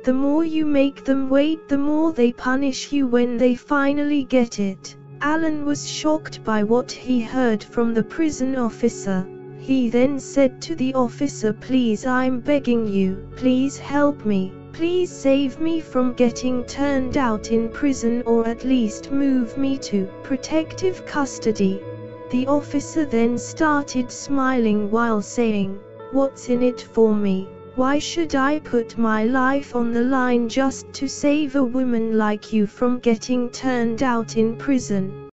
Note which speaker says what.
Speaker 1: The more you make them wait, the more they punish you when they finally get it." Alan was shocked by what he heard from the prison officer. He then said to the officer, "Please, I'm begging you, please help me. Please save me from getting turned out in prison, or at least move me to protective custody." The officer then started smiling while saying, "What's in it for me? Why should I put my life on the line just to save a woman like you from getting turned out in prison?"